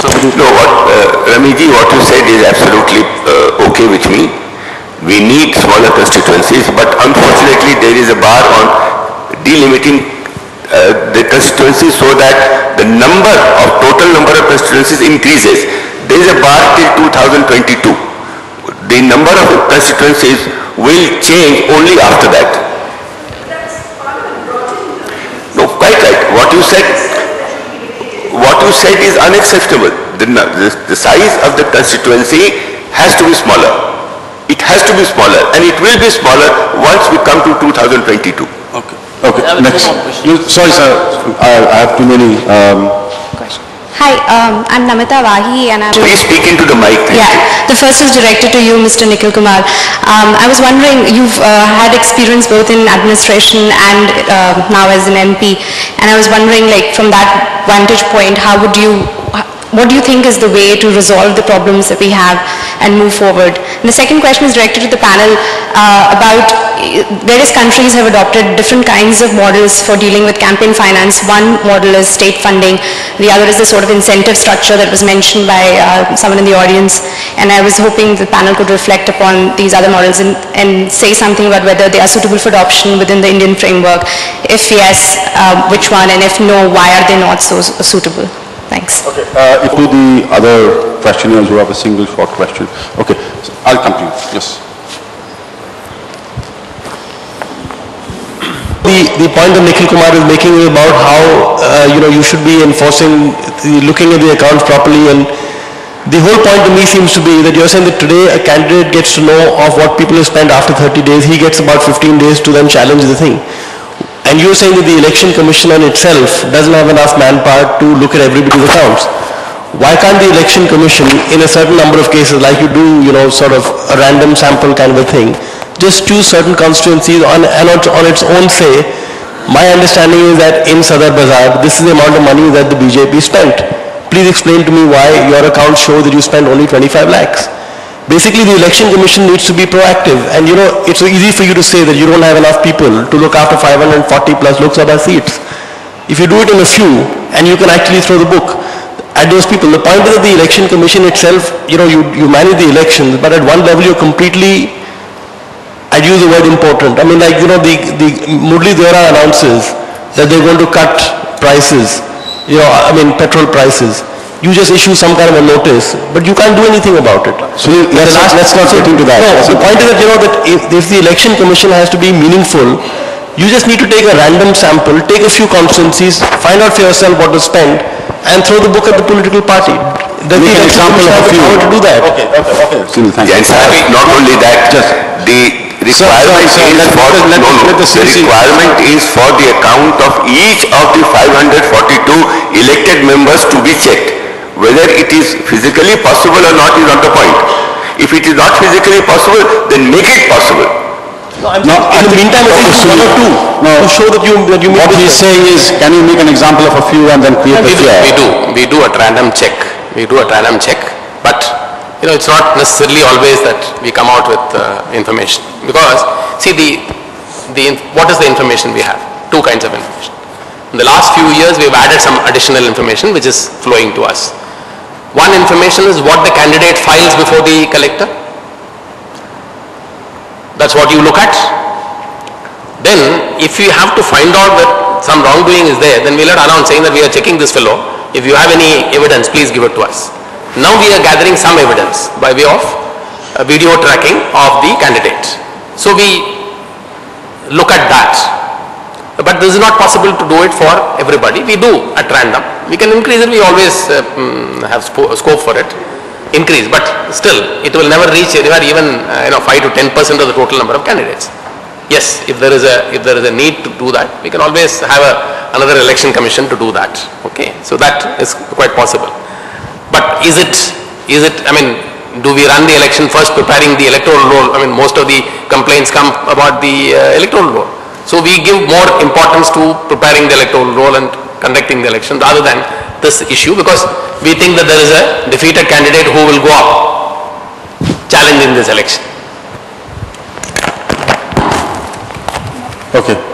No, Ramiji, what you said is absolutely okay with me. We need smaller constituencies, but unfortunately there is a bar on delimiting the constituencies so that the total number of constituencies increases. There is a bar till 2022. The number of constituencies will change only after that. No, quite right. What you said is unacceptable. The size of the constituency has to be smaller. It has to be smaller, and it will be smaller once we come to 2022. Okay. Okay. Next. Sorry, sir. I have too many. Hi, I'm Namita Wahi, and please speak into the mic. Yeah, the first is directed to you, Mr. Nikhil Kumar. I was wondering, you've had experience both in administration and now as an MP, and I was wondering, like, from that vantage point, what do you think is the way to resolve the problems that we have and move forward? And the second question is directed to the panel about various countries have adopted different kinds of models for dealing with campaign finance. One model is state funding. The other is the sort of incentive structure that was mentioned by someone in the audience. And I was hoping the panel could reflect upon these other models and say something about whether they are suitable for adoption within the Indian framework. If yes, which one? And if no, why are they not so suitable? Thanks. Okay. If to the other questioners who have a single short question. Okay. So I'll come to you. Yes. The point that Nikhil Kumar is making is about how you should be enforcing, looking at the accounts properly, and the whole point to me seems to be that you're saying that today a candidate gets to know of what people have spent after 30 days. He gets about 15 days to then challenge the thing. And you're saying that the election commission on itself doesn't have enough manpower to look at everybody's accounts. Why can't the election commission, in a certain number of cases, like you do, sort of a random sample kind of a thing, just choose certain constituencies on its own say? My understanding is that in Sadar Bazaar, this is the amount of money that the BJP spent. Please explain to me why your accounts show that you spent only 25 lakhs. Basically, the election commission needs to be proactive, and it's so easy for you to say that you don't have enough people to look after 540 plus Lok Sabha seats. If you do it in a few, and you can actually throw the book at those people. The point is that the election commission itself, you manage the elections, but at one level you're completely, I'd use the word important. I mean, like, the Murli Dora announces that they're going to cut prices, petrol prices. You just issue some kind of a notice, but you can't do anything about it. So let's not get into that. No, the point is that, that if the election commission has to be meaningful, you just need to take a random sample, take a few constituencies, find out for yourself what to spend, and throw the book at the political party. Make an example of a few. To do that. Okay. Sunil, thank you. Yes, not only that, just the requirement is for the account of each of the 542 elected members to be checked. Whether it is physically possible or not is not the point. If it is not physically possible, then make it possible. In the meantime, at least one or two to show that you what he's saying is, can you make an example of a few and then create the fear? We do a random check. But it's not necessarily always that we come out with information, because see what is the information we have? Two kinds of information. In the last few years, we've added some additional information which is flowing to us. One information is what the candidate files before the collector. That's what you look at. Then, if we have to find out that some wrongdoing is there, then we'll announce saying that we are checking this fellow. If you have any evidence, please give it to us. Now we are gathering some evidence by way of video tracking of the candidate. So we look at that. But this is not possible to do it for everybody. We do at random. We can increase it. We always have scope for it. Increase, but still, it will never reach anywhere even 5 to 10% of the total number of candidates. Yes, if there is a need to do that, we can always have another election commission to do that. Okay, so that is quite possible. But is it? I mean, do we run the election first preparing the electoral roll? I mean, most of the complaints come about the electoral roll. So we give more importance to preparing the electoral roll and conducting the election rather than this issue, because we think that there is a defeated candidate who will go up challenging this election. Okay.